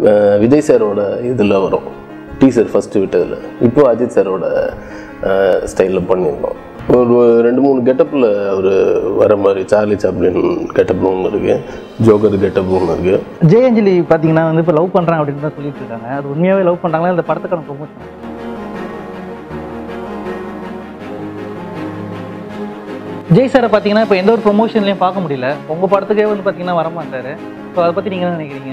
விஜய் சாரோட இதில் வரும் டீசர் ஃபஸ்ட்டு விட்டதில். இப்போது அஜித் சாரோட ஸ்டைலில் பண்ணியிருந்தோம். ஒரு 2-3 கெட்டப்பில் அவர் வர மாதிரி சார்லி சாப்ளின் கெட்டப் ஒன்று இருக்குது, ஜோக்கர் கெட்டப் ஒன்று இருக்குது. அஞ்சலி பார்த்தீங்கன்னா வந்து இப்போ லவ் பண்ணுறாங்க அப்படின்னு தான் சொல்லிட்டு இருக்காங்க. அது உண்மையாகவே லவ் பண்ணுறாங்களா இந்த படத்துக்கான ப்ரொமோஷன்? ஜெய் சாரை பார்த்தீங்கன்னா இப்போ எந்த ஒரு ப்ரொமோஷன்லையும் பார்க்க முடியல. உங்கள் படத்துக்கே வந்து பார்த்தீங்கன்னா வரமாட்டாரு. ஸோ அதை பற்றி நீங்கள் என்ன நினைக்கிறீங்க?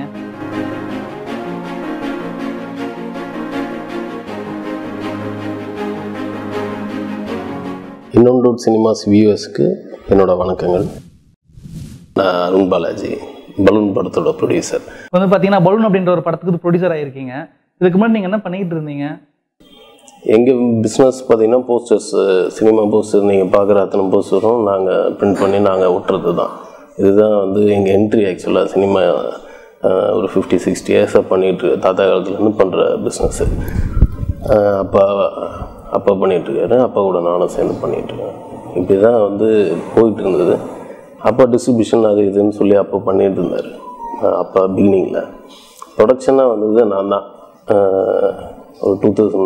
இன்னொன்று சினிமாஸ் வியூவர்ஸ்க்கு என்னோடய வணக்கங்கள். நான் அருண் பாலாஜி, பலூன் படத்தோட ப்ரொடியூசர். வந்து பார்த்தீங்கன்னா பலூன் அப்படின்ற ஒரு படத்துக்கு ப்ரொடியூசர் ஆகிருக்கீங்க. இதுக்கு முன்னாடி நீங்கள் என்ன பண்ணிக்கிட்டு இருந்தீங்க? எங்கள் பிஸ்னஸ் பார்த்திங்கன்னா போஸ்டர்ஸ், சினிமா போஸ்டர் நீங்கள் பார்க்குற அத்தனை போஸ்டரும் நாங்கள் பிரிண்ட் பண்ணி நாங்கள் ஒட்டுறது தான். இதுதான் வந்து எங்கள் என்ட்ரி. ஆக்சுவலாக சினிமா ஒரு 50-60 இயர்ஸாக பண்ணிகிட்டு தாத்தா காலத்துலேருந்து பண்ணுற பிஸ்னஸ்ஸு. அப்பா பண்ணிகிட்ருக்காரு, அப்பா கூட நானும் சேர்ந்து பண்ணிகிட்ருக்கேன். இப்படி தான் வந்து போயிட்டு இருந்தது. அப்பா டிஸ்ட்ரிபியூஷன் அது இதுன்னு சொல்லி அப்போ பண்ணிகிட்டு இருந்தார். அப்பா பிகினிங்கில் ப்ரொடக்ஷனாக வந்தது நான் தான். ஒரு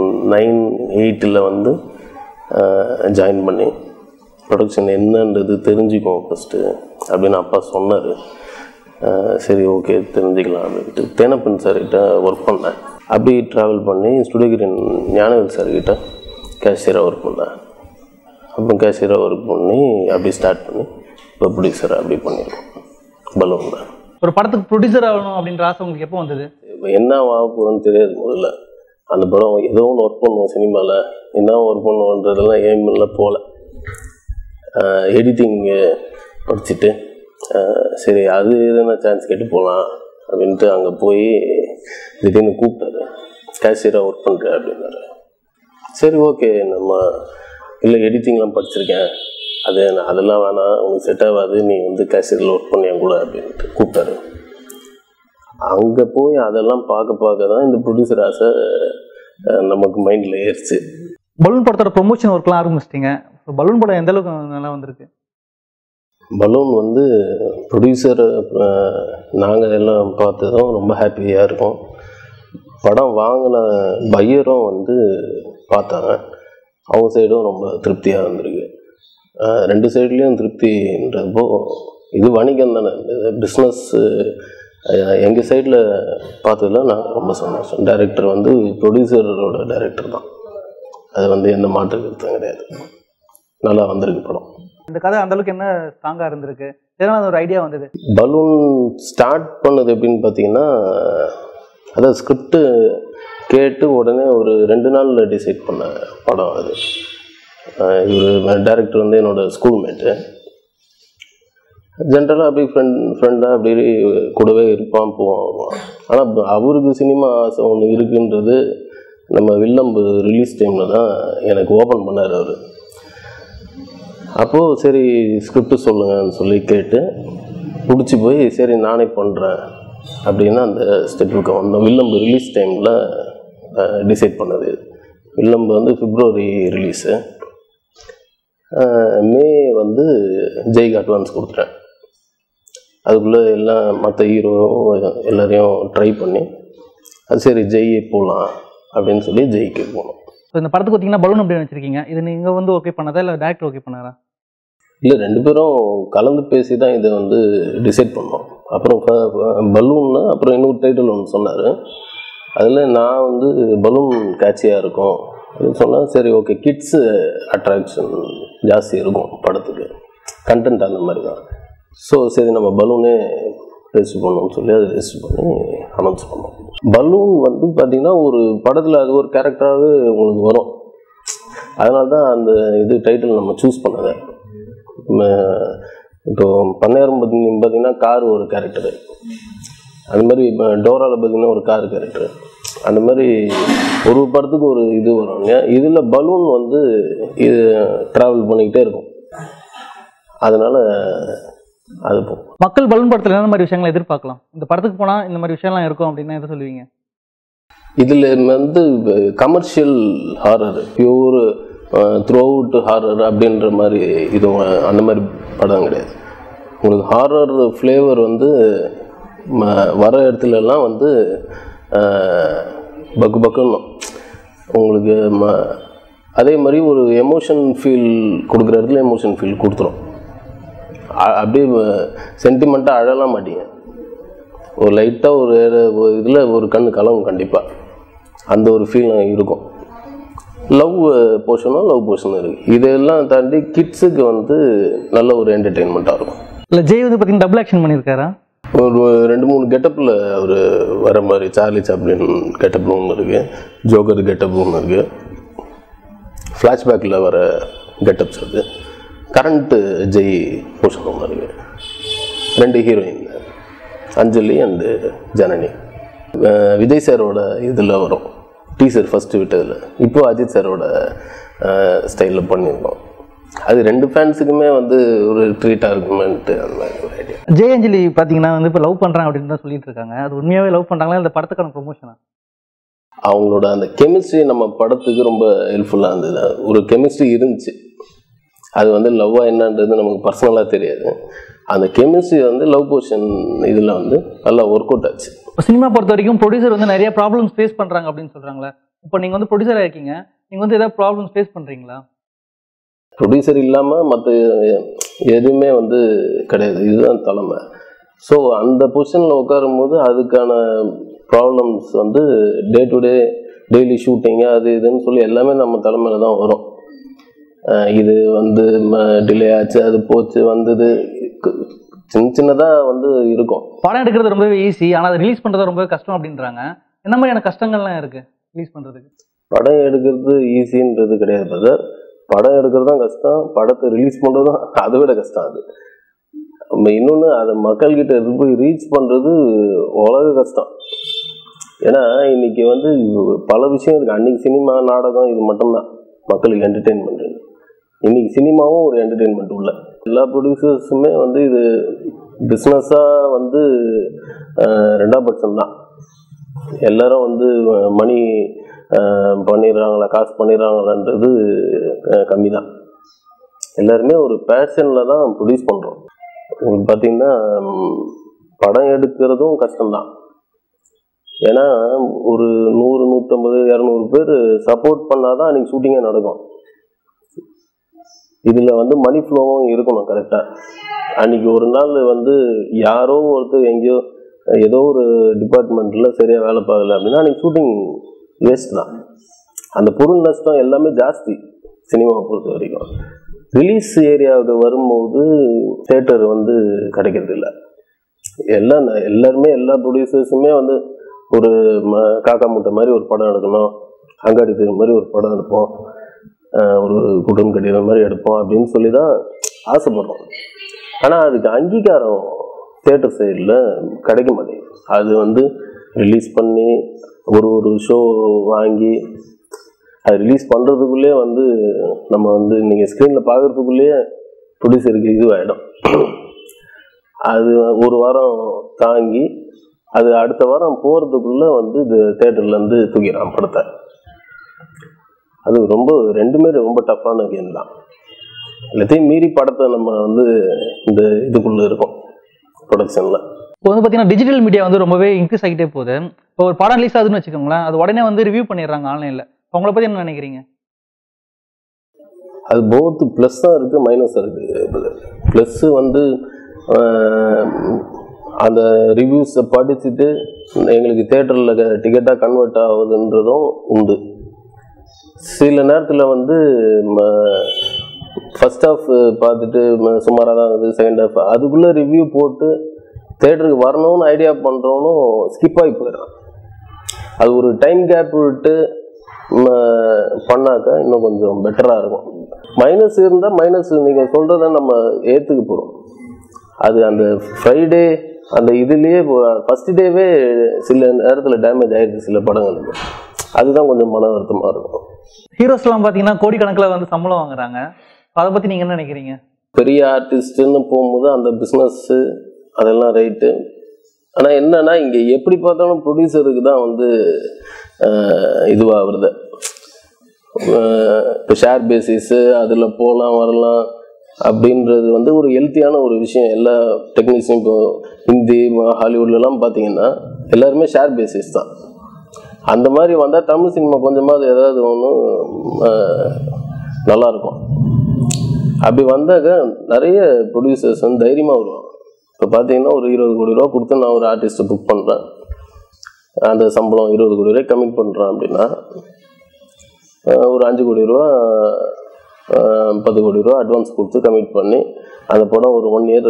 2009-8 வந்து ஜாயின் பண்ணி ப்ரொடக்ஷன் என்னன்றது தெரிஞ்சுக்குவோம் ஃபஸ்ட்டு அப்படின்னு அப்பா சொன்னார். சரி ஓகே தெரிஞ்சுக்கலாம் அப்படின்ட்டு தேனப்பன் சார்கிட்ட ஒர்க் பண்ணேன். அப்படி ட்ராவல் பண்ணி ஸ்டுடியோகிரன் ஞானவேல் சார்கிட்ட கேஷியராக ஒர்க் பண்ணேன். அப்புறம் கேஷியராக ஒர்க் பண்ணி அப்படி ஸ்டார்ட் பண்ணி இப்போ ப்ரொடியூசராக அப்படி பண்ணியிருக்கோம் பலூனில். ஒரு படத்துக்கு ப்ரொடியூசர் ஆகணும் அப்படின்ற ஆசை உங்களுக்கு எப்போ வந்தது? இப்போ என்ன ஆக போகிறோன்னு தெரியாது. முதல்ல அந்த படம் ஏதோ ஒன்று ஒர்க் பண்ணுவோம் சினிமாவில், என்ன ஒர்க் பண்ணுவோன்றதெல்லாம் எய்மெல்லாம் போகல. எடிட்டிங்கு படிச்சுட்டு சரி அது எதுனா சான்ஸ் கேட்டு போகலாம் அப்படின்ட்டு அங்கே போய் திடீர்னு கூப்பிட்டாரு, கேஷியராக ஒர்க் பண்ணுறேன் அப்படின்னாரு. சரி ஓகே, நம்ம இல்லை எடிட்டிங்லாம் படிச்சிருக்கேன், அதெல்லாம் வேணாம், உனக்கு செட் ஆகாது, நீ வந்து கேஷியரில் ஒர்க் பண்ணியா கூட அப்படின்ட்டு கூப்பிட்டாரு. அங்கே போய் அதெல்லாம் பார்க்க தான் இந்த ப்ரொடியூசர் ஆசை நமக்கு மைண்டில் ஏறிச்சு. பலூன் படத்தோட ப்ரொமோஷன் ஒர்க்லாம் ஆரம்பிச்சிட்டிங்க. பலூன் படம் எந்த அளவுக்கு நல்லா வந்திருக்கு? பலூன் வந்து ப்ரொடியூசர் நாங்கள் எல்லாம் பார்த்ததும் ரொம்ப ஹாப்பியாக இருக்கும். படம் வாங்கின பையரும் வந்து பார்த்தாங்க, அவங்க சைடும் ரொம்ப திருப்தியாக இருந்திருக்கு. 2 சைட்லேயும் திருப்தின்றப்போ இது வணிகம் தானே, பிஸ்னஸ். எங்கள் சைடில் பார்த்ததுல நான் ரொம்ப சந்தோஷம். டைரக்டர் வந்து ப்ரொடியூசரோட டைரக்டர் தான், அது வந்து எந்த மாற்று கருத்தும் கிடையாது. நல்லா வந்திருக்கு படம். இந்த கதை அந்தளவுக்கு என்ன ஸ்ட்ராங்காக இருந்திருக்கு? இதனால் அது ஒரு ஐடியா வந்தது. பலூன் ஸ்டார்ட் பண்ணது எப்படின்னு பார்த்தீங்கன்னா, அதாவது ஸ்கிரிப்டு கேட்டு உடனே ஒரு 2 நாளில் டிசைட் பண்ண படம் அது. இவர் டைரக்டர் வந்து என்னோடய ஸ்கூல்மேட்டு. ஜென்ரலாக அப்படி ஃப்ரெண்டாக அப்படி கூடவே இருப்பான் போவான். ஆனால் அவருக்கு சினிமா ஆசை ஒன்று இருக்குன்றது நம்ம வில்லம்பு ரிலீஸ் டைமில் தான் எனக்கு ஓப்பன் பண்ணார் அவர். அப்போது சரி ஸ்கிரிப்டு சொல்லுங்கன்னு சொல்லி கேட்டு பிடிச்சி போய் சரி நானே பண்ணுறேன் அப்படின்னு அந்த ஸ்டெப்புக்கு வந்தோம். வில்லம்பு ரிலீஸ் டைமில் டிசைட் பண்ணது. வில்லம்பு வந்து பிப்ரவரி ரிலீஸு. மே வந்து ஜெய்க்கு அட்வான்ஸ் கொடுத்துட்டேன். அதுக்குள்ளே எல்லாம் மற்ற ஹீரோ எல்லாரையும் ட்ரை பண்ணி அது சரி ஜெய் போகலாம் அப்படின்னு சொல்லி ஜெய்க்கு போனோம். ஸோ இந்த படத்துக்கு பார்த்தீங்கன்னா பலூன் அப்படி வச்சுருக்கீங்க. இது நீங்கள் வந்து ஓகே பண்ணதா இல்லை டேரக்டர் ஓகே பண்ணாரா? இல்லை, 2 பேரும் கலந்து பேசி தான் இதை வந்து டிசைட் பண்ணோம். அப்புறம் பலூன்னு அப்புறம் இன்னொரு டைட்டில் ஒன்று சொன்னார். அதில் நான் வந்து பலூன் கேட்சியாக இருக்கும் அப்படின்னு சொன்னால் சரி ஓகே, கிட்ஸு அட்ராக்ஷன் ஜாஸ்தி இருக்கும் படத்துக்கு, கண்டென்ட் அந்த மாதிரி தான். ஸோ சரி நம்ம பலூனே ரெஜிஸ்டர் பண்ணோம்னு சொல்லி அதை ரெஜிஸ்டர் பண்ணி அனௌன்ஸ் பண்ணோம். பலூன் வந்து பார்த்திங்கன்னா ஒரு படத்தில் அது ஒரு கேரக்டராகவே உங்களுக்கு வரும். அதனால தான் அந்த இது டைட்டில் நம்ம சூஸ் பண்ணதை. இப்போ பண்ணையாரம் பார்த்திங்கன்னா கார் ஒரு கேரக்டரு, அந்த மாதிரி டோராவில் பார்த்திங்கன்னா ஒரு கார் கேரக்டரு, அந்த மாதிரி ஒரு படத்துக்கு ஒரு இது வரும். இதில் பலூன் வந்து இது ட்ராவல் பண்ணிக்கிட்டே இருக்கும். அதனால் அது போகும். மக்கள் பலூன் படத்தில் என்ன மாதிரி விஷயங்களை எதிர்பார்க்கலாம்? இந்த படத்துக்கு போனால் இந்த மாதிரி விஷயம்லாம் இருக்கும் அப்படின்னா எதை சொல்லுவீங்க? இதில் வந்து commercial horror, pure throughout horror அப்படின்ற மாதிரி இது அந்த மாதிரி படம் கிடையாது. உங்களுக்கு ஹாரர் ஃப்ளேவர் வந்து வர இடத்துலலாம் வந்து பக்கு பக்குன்னு உங்களுக்கு அதே மாதிரி ஒரு எமோஷன் ஃபீல் கொடுக்குற இடத்துல எமோஷன் ஃபீல் கொடுத்துரும். அப்படியே சென்டிமெண்ட்டாக அழலாம் மாட்டீங்க. ஒரு லைட்டாக ஒரு இதில் ஒரு கண்ணு கலங்கும் கண்டிப்பாக. அந்த ஒரு ஃபீல் இருக்கும். லவ் போர்ஷனும் இருக்குது. இதெல்லாம் தாண்டி கிட்ஸுக்கு வந்து நல்ல ஒரு என்டர்டெயின்மெண்ட்டாக இருக்கும். இல்லை ஜெய் வந்து பார்த்தீங்கன்னா டபுள் ஆக்ஷன் பண்ணியிருக்காரா? ஒரு 2-3 கெட்டப்பில் அவர் வர மாதிரி சார்லி சாப்ளின் கெட்டப் ஒன்று இருக்குது, ஜோக்கர் கெட்டப் ஒன்று இருக்குது, ஃப்ளாஷ்பேக்கில் வர கெட்டப்ஸ் அது, கரண்ட்டு ஜெய் போர்ஷன் ஒன்று இருக்குது. 2 ஹீரோயின் அஞ்சலி அண்டு ஜனனி. விஜய் சாரோட இதில் வரும் டீசர் ஃபஸ்ட்டு விட்டதில். இப்போது அஜித் சாரோட ஸ்டைலில் பண்ணியிருக்கோம். அது 2 ஃபேன்ஸுக்குமே வந்து ஒரு ட்ரீட்டாக இருக்குமென்ட்டு அந்த மாதிரி ஒரு ஐடியா. ஜெய் அஞ்சலி பார்த்தீங்கன்னா வந்து இப்போ லவ் பண்ணுறாங்க அப்படின்னு தான் சொல்லிட்டு இருக்காங்க. அது உண்மையாகவே லவ் பண்ணுறாங்களா இந்த படத்துக்கான ப்ரொமோஷனா? அவங்களோட அந்த கெமிஸ்ட்ரி நம்ம படத்துக்கு ரொம்ப ஹெல்ப்ஃபுல்லாக இருந்தது. ஒரு கெமிஸ்ட்ரி இருந்துச்சு. அது வந்து லவ்வாக என்னன்றது நமக்கு பர்சனலாக தெரியாது. அந்த கெமிஸ்ட்ரி வந்து லவ் போர்ஷன் இதில் வந்து நல்லா ஒர்க் அவுட் ஆச்சு. இப்போ சினிமா பொறுத்த வரைக்கும் ப்ரொடியூசர் வந்து நிறைய ப்ராப்ளம்ஸ் ஃபேஸ் பண்ணுறாங்க அப்படின்னு சொல்கிறாங்களே. இப்போ நீங்கள் வந்து ப்ரொடியூசராக இருக்கீங்க, நீங்கள் வந்து ஏதாவது ப்ராப்ளம்ஸ் ஃபேஸ் பண்ணுறீங்களா? ப்ரொடியூசர் இல்லாமல் மற்ற எதுவுமே வந்து கிடையாது. இதுதான் தலைமை. ஸோ அந்த பொசிஷனில் உட்காரும்போது அதுக்கான ப்ராப்ளம்ஸ் வந்து day to day daily shooting அது இதுன்னு சொல்லி எல்லாமே நம்ம தலைமையில் தான் வரும். இது வந்து டிலே ஆச்சு, அது போச்சு, வந்தது, சின்னதாக வந்து இருக்கும். படம் எடுக்கிறது ரொம்பவே ஈஸி, ஆனால் அதை ரிலீஸ் பண்ணுறது ரொம்பவே கஷ்டம் அப்படின்றாங்க. என்ன மாதிரியான கஷ்டங்கள்லாம் இருக்குது ரிலீஸ் பண்ணுறதுக்கு? படம் எடுக்கிறது ஈஸின்றது கிடையாது பிரதர். படம் எடுக்கிறது தான் கஷ்டம், படத்தை ரிலீஸ் பண்ணுறது தான் அதை விட கஷ்டம். அது நம்ம இன்னொன்று அதை மக்கள்கிட்ட போய் ரீச் பண்ணுறது உலக கஷ்டம். ஏன்னா இன்றைக்கி வந்து பல விஷயம் இருக்குது. அன்றைக்கி சினிமா நாடகம் இது மட்டும்தான் மக்களுக்கு என்டர்டெயின்மெண்ட். இன்றைக்கி சினிமாவும் ஒரு என்டர்டெயின்மெண்ட் உள்ள எல்லா ப்ரொடியூசர்ஸுமே வந்து இது பிஸ்னஸாக வந்து 2ஆம் பட்சம் தான். எல்லோரும் வந்து மணி பண்ணிடுறாங்களா, காசு பண்ணிடுறாங்களான்றது கம்மி தான். எல்லாருமே ஒரு பேஷனில் தான் ப்ரொடியூஸ் பண்ணுறோம். பார்த்திங்கன்னா படம் எடுக்கிறதும் கஷ்டம்தான். ஏன்னா ஒரு 100, 150, 200 பேர் சப்போர்ட் பண்ணால் தான் அன்றைக்கி ஷூட்டிங்கே நடக்கும். இதில் வந்து மணி ஃப்ளோவும் இருக்கணும் கரெக்டாக. அன்றைக்கி ஒரு நாள் வந்து யாரோ ஒருத்தர் எங்கேயோ ஏதோ ஒரு டிபார்ட்மெண்ட்டில் சரியாக வேலை பார்க்கல அப்படின்னா அன்றைக்கி ஷூட்டிங் வேஸ்ட் தான். அந்த பொருள் நஷ்டம் எல்லாமே ஜாஸ்தி சினிமாவை பொறுத்த வரைக்கும். ரிலீஸ் ஏரியாவுக்கு வரும்போது தேட்டர் வந்து கிடைக்கிறது இல்லை. எல்லாருமே எல்லா ப்ரொடியூசர்ஸுமே வந்து ஒரு காக்கா மூட்டை மாதிரி ஒரு படம் எடுக்கணும், அங்காடி தெரு மாதிரி ஒரு படம் எடுப்போம், ஒரு குடும்பம் கட்டிடுற மாதிரி எடுப்போம் அப்படின்னு சொல்லி தான் ஆசைப்படுறோம். ஆனால் அதுக்கு அங்கீகாரம் தேட்டர் சைடில் கிடைக்க மாட்டேங்குது. அது வந்து ரிலீஸ் பண்ணி ஒரு ஷோ வாங்கி அது ரிலீஸ் பண்ணுறதுக்குள்ளே வந்து நம்ம வந்து நீங்கள் ஸ்க்ரீனில் பார்க்குறதுக்குள்ளேயே ப்ரொடியூசருக்கு இதுவாகிடும். அது ஒரு வாரம் தாங்கி அது அடுத்த வாரம் போகிறதுக்குள்ளே வந்து இது தேட்டர்லேருந்து தூக்கிடுறான் படத்தை. அது ரொம்ப 2மே ரொம்ப டஃப்பான கேம் தான். எல்லாத்தையும் மீறி படத்தை நம்ம வந்து இந்த இதுக்குள்ளே இருக்கோம் ப்ரொடக்ஷனில். இப்போ வந்து பார்த்தீங்கன்னா டிஜிட்டல் மீடியா வந்து ரொம்பவே இன்க்ரீஸ் ஆகிட்டே போகுது. இப்போ ஒரு படம் ரிலீஸ் ஆகுதுன்னு வச்சுக்கோங்களேன், அது உடனே வந்து ரிவ்யூ பண்ணிடுறாங்க ஆன்லைனில். உங்களை பற்றி என்ன நினைக்கிறீங்க? அது போத்து ப்ளஸ்ஸாக இருக்குது, மைனஸாக இருக்குது. ப்ளஸ்ஸு வந்து அந்த ரிவ்யூஸை படிச்சுட்டு எங்களுக்கு தேட்டரில் டிக்கெட்டாக கன்வெர்ட் ஆகுதுன்றதும் உண்டு. சில நேரத்தில் வந்து ஃபஸ்ட் ஹாஃப் பார்த்துட்டு சுமாராக தான் இருக்குது, செகண்ட் ஹாஃப் அதுக்குள்ளே ரிவ்யூ போட்டு தேட்டருக்கு வரணும்னு ஐடியா பண்ணுறவனும் ஸ்கிப் ஆகி போயிடுறான். அது ஒரு டைம் கேப் விட்டு பண்ணாக்கா இன்னும் கொஞ்சம் பெட்டராக இருக்கும். மைனஸ் இருந்தால் மைனஸ் நீங்கள் சொல்கிறத நம்ம ஏற்றுக்க போகிறோம். அது அந்த ஃப்ரைடே அந்த இதுலேயே ஃபஸ்ட் டேவே சில நேரத்தில் டேமேஜ் ஆகிடுது சில படங்களுக்கு. அதுதான் கொஞ்சம் மன வருத்தமாக இருக்கும். ஹீரோஸ்லாம் பார்த்தீங்கன்னா கோடிக்கணக்கில் வந்து சம்பளம் வாங்குறாங்க. அதை பற்றி நீங்கள் என்ன நினைக்கிறீங்க? பெரிய ஆர்டிஸ்ட்டுன்னு போகும்போது அந்த பிஸ்னஸ்ஸு அதெல்லாம் ரைட்டு. ஆனால் என்னன்னா இங்கே எப்படி பார்த்தாலும் ப்ரொடியூசருக்கு தான் வந்து இதுவாக வருது. இப்போ ஷேர் பேசிஸு அதில் போகலாம் வரலாம், அப்படின்றது வந்து ஒரு ஹெல்த்தியான ஒரு விஷயம். எல்லா டெக்னீஷியன் இப்போ ஹிந்தி ஹாலிவுட்லலாம் பார்த்தீங்கன்னா எல்லாருமே ஷேர் பேசிஸ் தான். அந்த மாதிரி வந்தால் தமிழ் சினிமா கொஞ்சமாவது ஏதாவது ஒன்று நல்லாயிருக்கும். அப்படி வந்தாக்க நிறைய ப்ரொடியூசர்ஸ் வந்து தைரியமாக வருவாங்க. இப்போ பார்த்தீங்கன்னா ஒரு 20 கோடி ரூபா கொடுத்து நான் ஒரு ஆர்டிஸ்ட்டை புக் பண்ணுறேன், அந்த சம்பளம் 20 கோடி ரூபாய் கமிட் பண்ணுறேன் அப்படின்னா ஒரு 5 கோடி ரூபா 10 கோடி ரூபா அட்வான்ஸ் கொடுத்து கமிட் பண்ணி அந்த படம் ஒரு 1 இயர்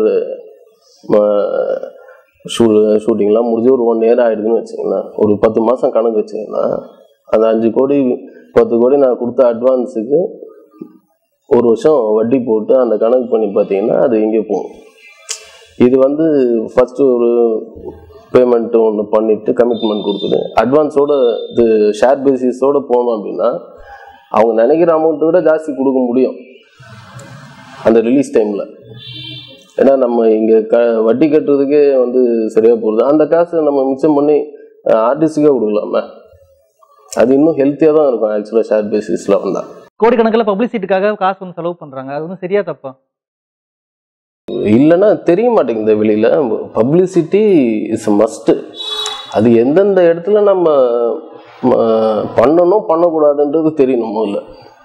ஷூட்டிங்லாம் முடிஞ்சு ஒரு 1 இயர் ஆகிடுதுன்னு வச்சிங்கன்னா, ஒரு 10 மாதம் கணக்கு வச்சிங்கன்னா அந்த 5 கோடி 10 கோடி நான் கொடுத்த அட்வான்ஸுக்கு ஒரு வருஷம் வட்டி போட்டு அந்த கணக்கு பண்ணி பார்த்தீங்கன்னா அது எங்கே போகும். இது வந்து ஃபஸ்ட்டு ஒரு பேமெண்ட்டு ஒன்று பண்ணிவிட்டு கமிட்மெண்ட் கொடுத்துட்டு அட்வான்ஸோட இது ஷேர் பேசிஸோடு போனோம் அப்படின்னா அவங்க நினைக்கிற அமௌண்ட்டை விட ஜாஸ்தி கொடுக்க முடியும் அந்த ரிலீஸ் டைமில். ஏன்னா நம்ம இங்கே வட்டி கட்டுறதுக்கே வந்து சரியாக போகுது. அந்த காசை நம்ம மிச்சம் பண்ணி ஆர்டிஸ்ட்டுக்கே கொடுக்கலாமே, அது இன்னும் ஹெல்த்தியாக தான் இருக்கும் ஆக்சுவலாக ஷேர் பேசிஸில் வந்தால். கோடிக்கணக்கில் பப்ளிசிட்டிக்காக காசு வந்து செலவு பண்ணுறாங்க, அது வந்து சரியா தப்பா? இல்லைன்னா தெரிய மாட்டேங்குது வெளியில். Publicity is must. அது எந்தெந்த இடத்துல நம்ம பண்ணணும் பண்ணக்கூடாதுன்றது தெரியணும் முதல்ல.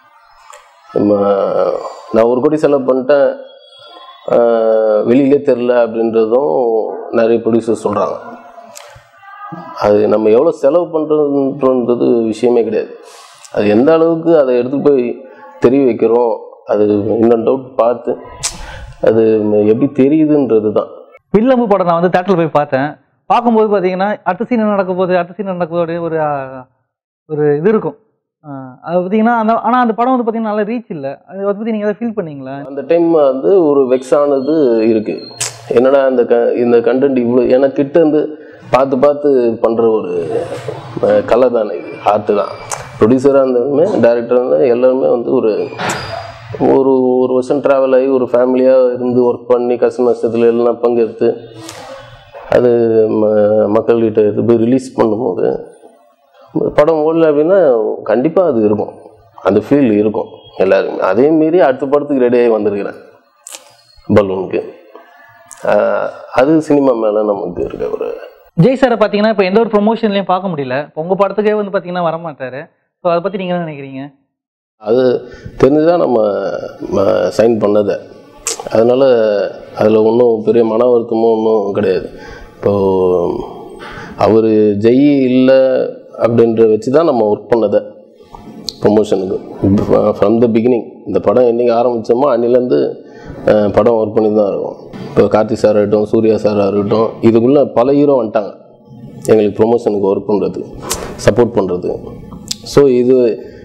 நான் 1 கோடி செலவு பண்ணிட்டேன் வெளியிலே தெரில அப்படின்றதும் நிறைய ப்ரொடியூசர்ஸ் சொல்கிறாங்க. அது நம்ம எவ்வளோ செலவு பண்ணுறதுன்றது விஷயமே கிடையாது. அது எந்த அளவுக்கு அதை எடுத்துகிட்டு போய் தெரிய வைக்கிறோம், அது இன்னும் டவுட் பார்த்து அது எப்படி தெரியுதுன்றது தான். வில்லம்பு படம் நான் வந்து தேட்டரில் போய் பார்த்தேன். பார்க்கும்போது பார்த்தீங்கன்னா அடுத்த சீன் நடக்க போது ஒரு இது இருக்கும். அது பார்த்தீங்கன்னா ஆனால் அந்த படம் வந்து பார்த்தீங்கன்னா நல்ல ரீச் இல்லை. அதை பற்றி நீங்கள் எதாவது ஃபீல் பண்ணீங்களா? அந்த டைம் வந்து ஒரு வெக்ஸ் ஆனது இருக்குது. என்னடா இந்த கண்டென்ட் இவ்வளோ எனக்கு கிட்ட இருந்து பார்த்து பண்ணுற ஒரு கலை தானே, இது ஆர்ட்டு தான். ப்ரொடியூசராக இருந்தாலுமே டைரக்டராக இருந்தாலும் எல்லாருமே வந்து ஒரு வருஷம் ட்ராவல் ஆகி ஒரு ஃபேமிலியாக இருந்து ஒர்க் பண்ணி கஷ்ட நஷ்டத்தில் எல்லாம் பங்கெடுத்து அது மக்கள்கிட்ட எடுத்து போய் ரிலீஸ் பண்ணும்போது படம் ஓடல அப்படின்னா கண்டிப்பாக அது இருக்கும், அந்த ஃபீல் இருக்கும் எல்லாருமே. அதே மீறி அடுத்த படத்துக்கு ரெடியாகி வந்திருக்கிறேன் பலூனுக்கு. அது சினிமா மேலே நமக்கு இருக்க ஒரு ஜெய் சாரை பார்த்தீங்கன்னா இப்போ எந்த ஒரு ப்ரொமோஷன்லையும் பார்க்க முடியல. இப்போ உங்கள் படத்துக்கே வந்து பார்த்தீங்கன்னா வரமாட்டார். ஸோ அதை பற்றி நீங்கள் என்ன நினைக்கிறீங்க? அது தெரிஞ்சுதான் நம்ம சைன் பண்ணதை. அதனால் அதில் ஒன்றும் பெரிய மன வருத்தமும் ஒன்றும் கிடையாது. இப்போது அவர் ஜெய் இல்லை அப்படின்ற வச்சு தான் நம்ம ஒர்க் பண்ணதை ப்ரொமோஷனுக்கு. ஃப்ரம் த பிகினிங் இந்த படம் என்றைக்கு ஆரம்பித்தோமோ அன்னிலேருந்து படம் ஒர்க் பண்ணி தான் இருக்கும். இப்போ கார்த்திக் சார் ஆகட்டும், சூர்யா சாராக இருக்கட்டும், இதுக்குள்ளே பல ஹீரோ வந்துட்டாங்க எங்களுக்கு ப்ரொமோஷனுக்கு ஒர்க் பண்ணுறதுக்கு, சப்போர்ட் பண்ணுறதுக்கு. ஸோ இது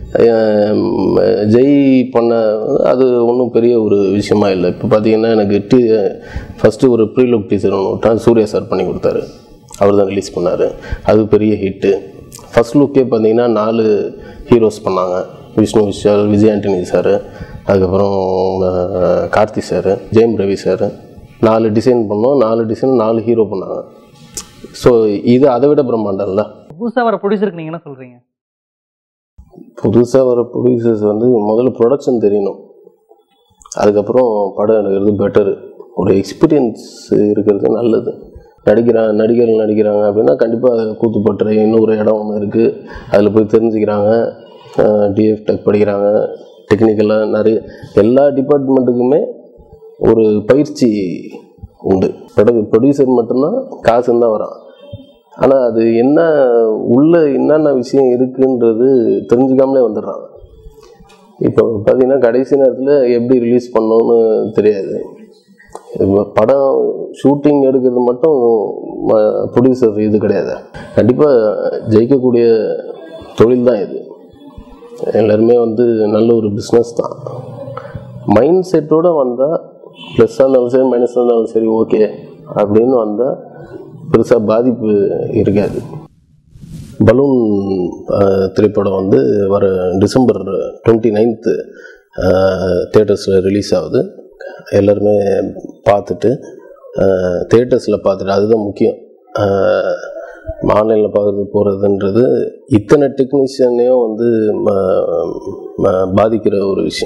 ஜெய் பண்ண அது ஒன்றும் பெரிய ஒரு விஷயமா இல்லை. இப்போ பார்த்தீங்கன்னா எனக்கு ஃபஸ்ட்டு ஒரு ப்ரீலுக் டீசர் ஒன்று விட்டால் சூர்யா சார் பண்ணி கொடுத்தாரு, அவர் தான் ரிலீஸ் பண்ணார். அது பெரிய ஹிட்டு. ஃபஸ்ட் லுக்கே பார்த்தீங்கன்னா 4 ஹீரோஸ் பண்ணாங்க. விஷ்ணு விஷால், விஜய் ஆண்டனி சார், அதுக்கப்புறம் Karthik sir, Jayam Ravi sir. 4 design பண்ணோம், 4 டிசைன் 4 ஹீரோ பண்ணாங்க. ஸோ இது அதை விட பிரம்மாண்டம் இல்லை. புதுசாக வர ப்ரொடியூசருக்கு நீங்கள் என்ன சொல்கிறீங்க? புதுசாக வர ப்ரொடியூசர்ஸ் வந்து முதல்ல ப்ரொடக்ஷன் தெரியணும், அதுக்கப்புறம் படம் எடுக்கிறது பெட்டரு. ஒரு எக்ஸ்பீரியன்ஸ் இருக்கிறது நல்லது. நடிகர்கள் நடிக்கிறாங்க அப்படின்னா கண்டிப்பாக கூத்துப்பட்டுற இன்னொரு இடம் ஒன்று இருக்குது, அதில் போய் தெரிஞ்சுக்கிறாங்க. டிஎஃப் டெக் படிக்கிறாங்க, டெக்னிக்கலாக நிறைய எல்லா டிபார்ட்மெண்ட்டுக்குமே ஒரு பயிற்சி உண்டு. ப்ரொடியூசர் மட்டும்தான் காசுன்னு தான் வரான். ஆனால் அது என்ன உள்ளே என்னென்ன விஷயம் இருக்குன்றது தெரிஞ்சுக்காமலே வந்துடுறாங்க. இப்போ பார்த்தீங்கன்னா கடைசி நேரத்தில் எப்படி ரிலீஸ் பண்ணோன்னு தெரியாது. படம் ஷூட்டிங் எடுக்கிறது மட்டும் ப்ரொடியூசர் இது கிடையாது. கண்டிப்பாக ஜெயிக்கக்கூடிய தொழில் தான் இது. எல்லாருமே வந்து நல்ல ஒரு பிஸ்னஸ் தான். மைண்ட் செட்டோடு வந்தால் ப்ளஸ்ஸாக இருந்தாலும் சரி மைனஸாக இருந்தாலும் சரி ஓகே அப்படின்னு வந்தால் பெருசாக பாதிப்பு இருக்காது. பலூன் திரைப்படம் வந்து வர டிசம்பர் 29 தியேட்டர்ஸில் ரிலீஸ் ஆகுது. எல்லாருமே பார்த்துட்டு தியேட்டர்ஸில் பார்த்துட்டு அதுதான் முக்கியம். ஆன்லைனில் பார்க்குறது போகிறதுன்றது இத்தனை டெக்னீஷியனையும் வந்து பாதிக்கிற ஒரு விஷயம்.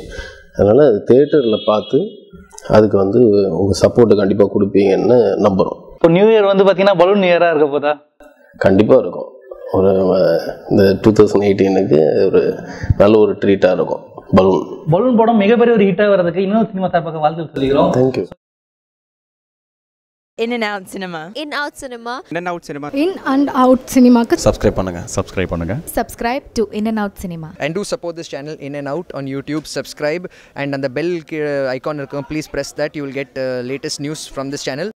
அதனால் தேட்டரில் பார்த்து அதுக்கு வந்து உங்கள் சப்போர்ட்டு கண்டிப்பாக கொடுப்பீங்கன்னு நம்புகிறோம். இப்போ நியூ இயர் வந்து பார்த்தீங்கன்னா பலூன் நியூ இயராக இருக்க போதா? கண்டிப்பாக இருக்கும். ஒரு இந்த 2018க்கு ஒரு நல்ல ஒரு ட்ரீட்டாக இருக்கும். பலூன் படம் மிகப்பெரிய ஒரு ஹிட்டாக வர்றதுக்கு இன்னும் சினிமா சார்பாக வாழ்த்து சொல்லிக்கிறோம். Thank you. In and out cinema. In out cinema. In and out cinema. In and out cinema. Subscribe பண்ணுங்க. Subscribe to In and Out Cinema. And do support this channel In and Out on YouTube. Subscribe and on the bell icon, please press that. You will get latest news from this channel.